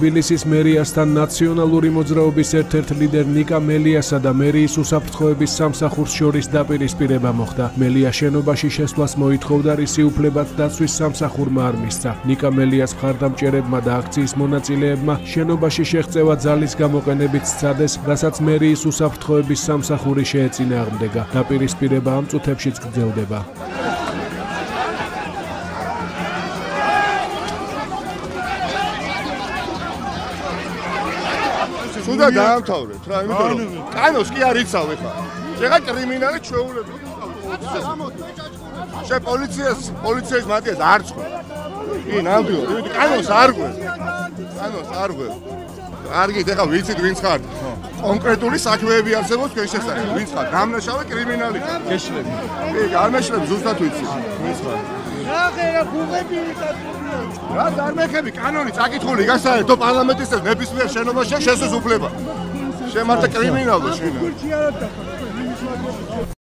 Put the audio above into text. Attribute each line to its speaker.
Speaker 1: თბილისის მერიასთან ნაციონალური მოძრაობის ერთ-ერთ ლიდერ ნიკა მელიასა და მერიის უსაფრთხოების სამსახურს შორის დაპირისპირება მოხდა. მელია შენობაში შესვლას მოითხოვდა, რისი უფლებაც დაცვის სამსახურმა არ მისცა. ნიკა მელიას მხარდამჭერებმა და აქციის მონაწილეებმა შენობაში შეღწევა ძალის გამოყენებით სცადეს, რასაც მერიის უსაფრთხოების სამსახური შეეწინააღმდეგა. დაპირისპირება ამ წუთებშიც გრძელდება.
Speaker 2: Სუდა დაამთავრეთ რა, იმიტომ რომ კანონს კი არ იცავ ხა. შეგა კრიმინალი ჩვეულებრივ. შე პოლიციას მათიას არ წყვე. კი, ნამდვილად, იმიტომ კანონს არ ყვე. კანონს არ ყვე. არგით ხა ვიცით ვინც ხარ. კონკრეტული საქმეები არსებობს თქვენ შესახებ. ვინც ხარ? დამნაშავე კრიმინალი. გეშლები. კი, გამეშლები ზუსტად ვიცი. ვინც ხარ? რა გუღები რა დამეხები კანონი წაკითხული გასაერთო პარლამენტის ნებისმიერ შენობაში შესაძლებლობა. შემართა კრიმინალო შენ.